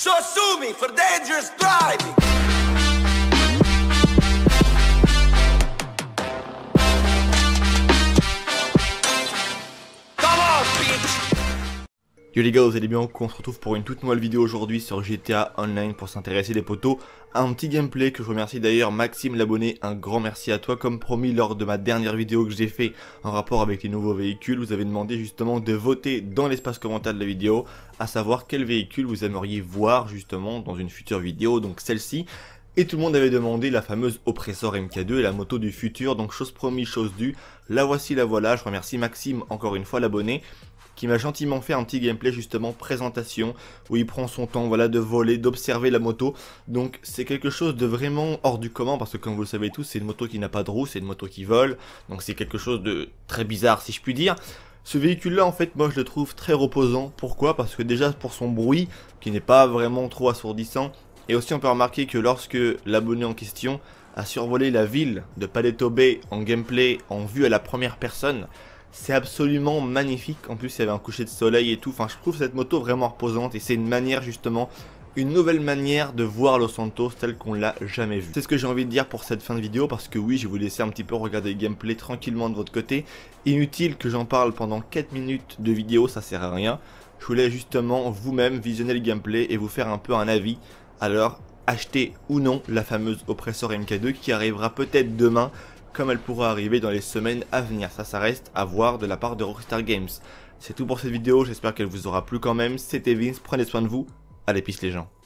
So sue me for dangerous driving. Come on, bitch. Yo les gars, vous allez bien? On se retrouve pour une toute nouvelle vidéo aujourd'hui sur GTA Online pour s'intéresser les potos à un petit gameplay que je remercie d'ailleurs Maxime l'abonné, un grand merci à toi. Comme promis lors de ma dernière vidéo que j'ai fait en rapport avec les nouveaux véhicules, vous avez demandé justement de voter dans l'espace commentaire de la vidéo, à savoir quel véhicule vous aimeriez voir justement dans une future vidéo, donc celle-ci. Et tout le monde avait demandé la fameuse Oppressor MK2 et la moto du futur, donc chose promise, chose due, la voici, la voilà. Je remercie Maxime encore une fois l'abonné, qui m'a gentiment fait un petit gameplay justement présentation où il prend son temps, voilà, de voler, d'observer la moto. Donc c'est quelque chose de vraiment hors du commun parce que comme vous le savez tous, c'est une moto qui n'a pas de roue, c'est une moto qui vole. Donc c'est quelque chose de très bizarre si je puis dire. Ce véhicule là en fait moi je le trouve très reposant. Pourquoi? Parce que déjà pour son bruit qui n'est pas vraiment trop assourdissant, et aussi on peut remarquer que lorsque l'abonné en question a survolé la ville de Paleto Bay en gameplay en vue à la première personne, c'est absolument magnifique. En plus il y avait un coucher de soleil et tout, enfin je trouve cette moto vraiment reposante et c'est une manière justement, une nouvelle manière de voir Los Santos tel qu'on l'a jamais vu. C'est ce que j'ai envie de dire pour cette fin de vidéo parce que oui, je vais vous laisser un petit peu regarder le gameplay tranquillement de votre côté. Inutile que j'en parle pendant 4 minutes de vidéo, ça sert à rien. Je voulais justement vous-même visionner le gameplay et vous faire un peu un avis. Alors achetez ou non la fameuse Oppressor MK2 qui arrivera peut-être demain, comme elle pourra arriver dans les semaines à venir. Ça reste à voir de la part de Rockstar Games. C'est tout pour cette vidéo, j'espère qu'elle vous aura plu quand même. C'était Vince, prenez soin de vous. Allez, peace les gens.